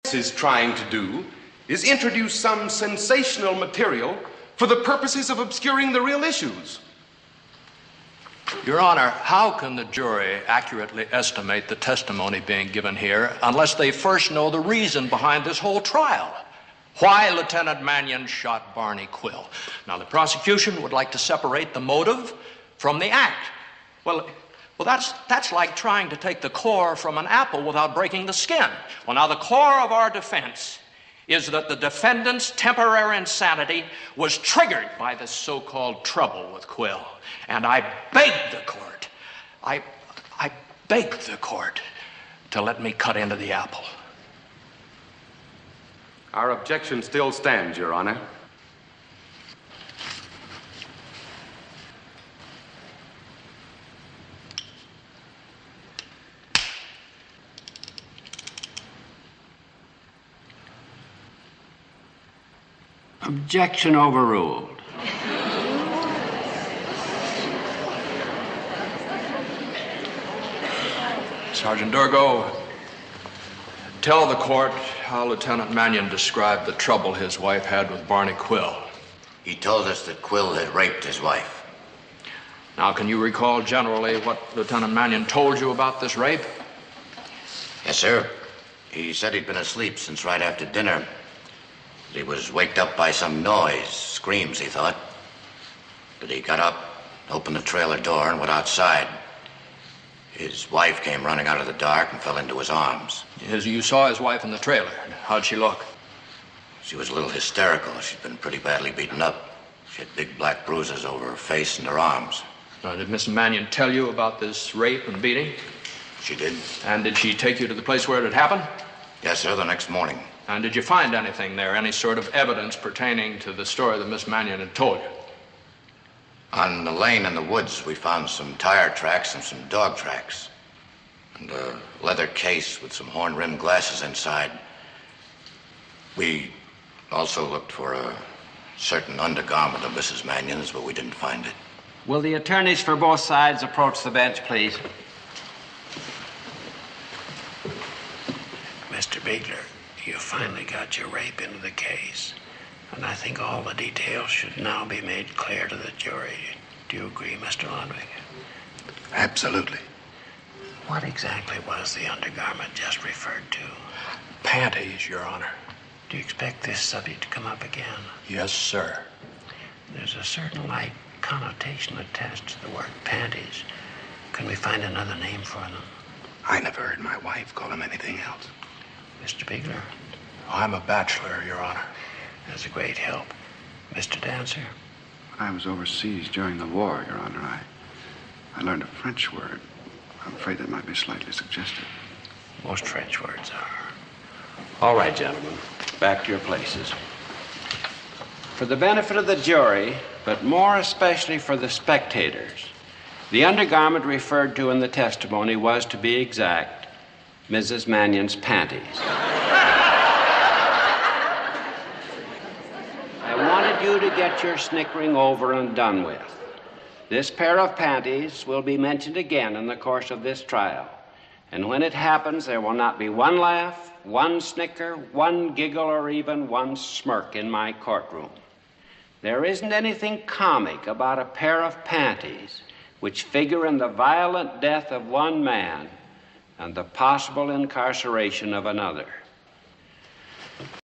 is trying to do is introduce some sensational material for the purposes of obscuring the real issues. Your Honor, how can the jury accurately estimate the testimony being given here unless they first know the reason behind this whole trial? Why Lieutenant Mannion shot Barney Quill? Now, the prosecution would like to separate the motive from the act. Well, that's like trying to take the core from an apple without breaking the skin. Well, now, the core of our defense is that the defendant's temporary insanity was triggered by this so-called trouble with Quill. And I begged the court, I begged the court to let me cut into the apple. Our objection still stands, Your Honor. Objection overruled. Sergeant Durgo, tell the court how Lieutenant Mannion described the trouble his wife had with Barney Quill. He told us that Quill had raped his wife. Now, can you recall generally what Lieutenant Mannion told you about this rape? Yes, sir. He said he'd been asleep since right after dinner. He was waked up by some noise, screams, he thought. But he got up, opened the trailer door, and went outside. His wife came running out of the dark and fell into his arms. You saw his wife in the trailer. How'd she look? She was a little hysterical. She'd been pretty badly beaten up. She had big black bruises over her face and her arms. Did Miss Mannion tell you about this rape and beating? She did. And did she take you to the place where it had happened? Yes, sir, the next morning. And did you find anything there, any sort of evidence pertaining to the story that Miss Mannion had told you? On the lane in the woods, we found some tire tracks and some dog tracks. And a leather case with some horn-rimmed glasses inside. We also looked for a certain undergarment of Mrs. Mannion's, but we didn't find it. Will the attorneys for both sides approach the bench, please? Mr. Bigler, you finally got your rape into the case. And I think all the details should now be made clear to the jury. Do you agree, Mr. Ludwig? Absolutely. What exactly was the undergarment just referred to? Panties, Your Honor. Do you expect this subject to come up again? Yes, sir. There's a certain light connotation attached to the word panties. Can we find another name for them? I never heard my wife call them anything else. Mr. Bigler? I'm a bachelor, Your Honor. That's a great help. Mr. Dancer? I was overseas during the war, Your Honor. I learned a French word. I'm afraid that might be slightly suggestive. Most French words are. All right, gentlemen. Back to your places. For the benefit of the jury, but more especially for the spectators, the undergarment referred to in the testimony was, to be exact, Mrs. Mannion's panties. I wanted you to get your snickering over and done with. This pair of panties will be mentioned again in the course of this trial. And when it happens, there will not be one laugh, one snicker, one giggle, or even one smirk in my courtroom. There isn't anything comic about a pair of panties which figure in the violent death of one man and the possible incarceration of another.